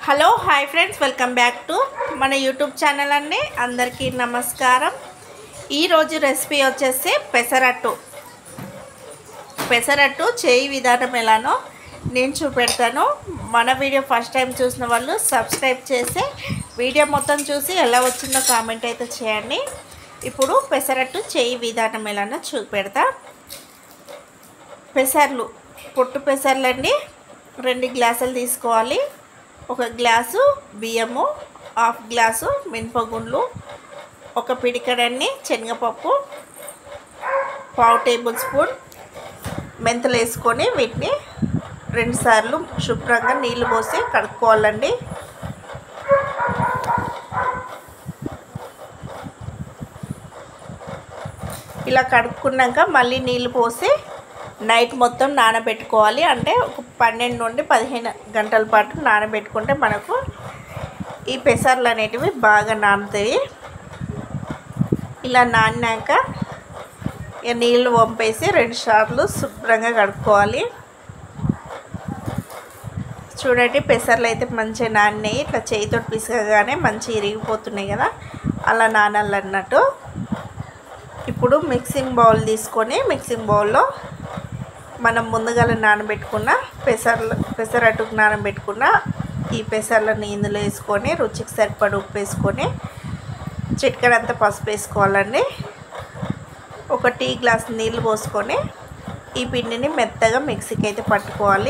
Hello hi friends, welcome back to మన YouTube channel అండి. అందరికీ నమస్కారం. ఈరోజు రెసిపీ వచ్చేసి పెసరట్టు చేయి విధానం ఎలానో నేను చూపెడతాను. మన వీడియో ఫస్ట్ టైం చూసిన వాళ్ళు సబ్స్క్రైబ్ చేసి వీడియో మొత్తం చూసి ఎలా వచ్చిందో కామెంట్ అయితే చేయండి. ఇప్పుడు పెసరట్టు చేయి విధానం ఎలానో చూపెడతా. పెసర్లు, పొట్టు పెసర్లు అండి, 2 గ్లాసులు తీసుకోవాలి. 1 గ్లాసు బియ్యము, 1/2 గ్లాసు మినపగుండ్లు, 1 పిడికెడన్ని శనగపప్పు, 1/2 టేబుల్ స్పూన్ మెంతులు వేసుకొని వీటిని 2 సార్లు శుభ్రంగా నీళ్లు పోసి కడుక్కోవాలండి. ఇలా కడుక్కున్నాక మళ్ళీ నీళ్లు పోసి నైట్ మొత్తం నానబెట్టుకోవాలి. అంటే ఒక 12 నుండి 15 గంటల పాటు నానబెట్టుకుంటే మనకు ఈ పెసర్లు అనేటివి బాగా నానుతాయి. ఇలా నానినాక నీళ్ళు వంపేసి 2 సార్లు శుభ్రంగా కడుక్కోవాలి. చూడండి, పెసర్లు అయితే మంచిగా నానినాయి. ఇట్లా చేయితో పిసకగానే మంచిగా ఇరిగిపోతున్నాయి కదా, అలా నానాలన్నట్టు. ఇప్పుడు మిక్సింగ్ బౌల్ తీసుకొని మిక్సింగ్ బౌల్లో మనం ముందుగా నానబెట్టుకున్న పెసరట్టుకు నానబెట్టుకున్న ఈ పెసర్లని ఇందులో వేసుకొని రుచికి సరిపడి ఉప్పు వేసుకొని చిటికెడంతా పసుపు వేసుకోవాలండి. 1 టీ గ్లాస్ నీళ్ళు పోసుకొని ఈ పిండిని మెత్తగా మిక్సీకి అయితే పట్టుకోవాలి.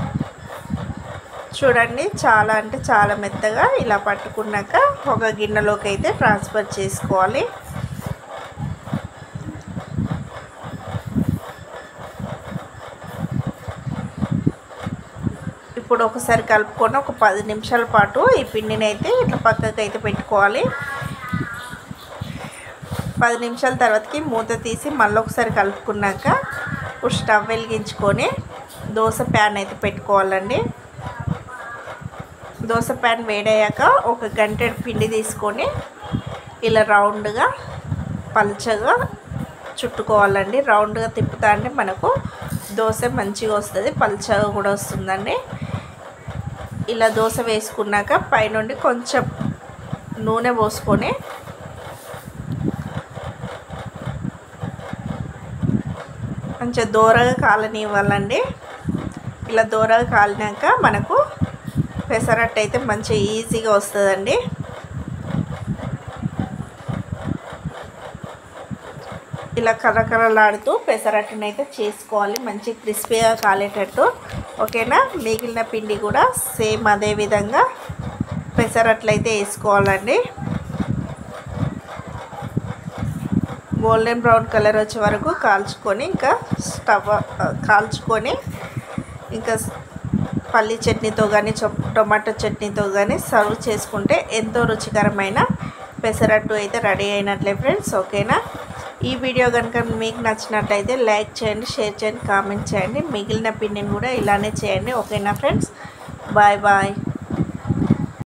చూడండి, చాలా అంటే చాలా మెత్తగా ఇలా పట్టుకున్నాక ఒక గిన్నెలోకి అయితే ట్రాన్స్ఫర్ చేసుకోవాలి. ఇప్పుడు ఒకసారి కలుపుకొని ఒక 10 నిమిషాల పాటు ఈ పిండిని అయితే ఇట్లా పక్కకి అయితే పెట్టుకోవాలి. 10 నిమిషాల తర్వాతకి మూత తీసి మళ్ళీ ఒకసారి కలుపుకున్నాక స్టవ్ వెలిగించుకొని దోశ ప్యాన్ అయితే పెట్టుకోవాలండి. దోశ ప్యాన్ వేడయ్యాక 1 గంటెడు పిండి తీసుకొని ఇలా రౌండ్గా పల్చగా చుట్టుకోవాలండి. రౌండ్గా తిప్పుతా అంటే మనకు దోశ మంచిగా వస్తుంది, పల్చగా కూడా వస్తుందండి. ఇలా దోశ వేసుకున్నాక పైనుండి కొంచెం నూనె పోసుకొని కొంచెం దూరగా కాలనివ్వాలండి. ఇలా దూరగా కాలినాక మనకు పెసరట్టు అయితే మంచిగా ఈజీగా వస్తుందండి. ఇలా కర్రకర్రలాడుతూ పెసరట్టును అయితే చేసుకోవాలి, మంచి క్రిస్పీగా కాలేటట్టు. ఓకేనా? మిగిలిన పిండి కూడా సేమ్ అదే విధంగా పెసరట్లు అయితే వేసుకోవాలండి. గోల్డెన్ బ్రౌన్ కలర్ వచ్చే వరకు కాల్చుకొని ఇంకా పల్లి చట్నీతో కానీ టొమాటో చట్నీతో కానీ సర్వ్ చేసుకుంటే ఎంతో రుచికరమైన పెసరట్టు అయితే రెడీ అయినట్లే ఫ్రెండ్స్. ఓకేనా? ఈ వీడియో కనుక మీకు నచ్చినట్లయితే లైక్ చేయండి, షేర్ చేయండి, కామెంట్ చేయండి. మిగిలిన పిండిని కూడా ఇలానే చేయండి. ఓకేనా ఫ్రెండ్స్? Bye bye.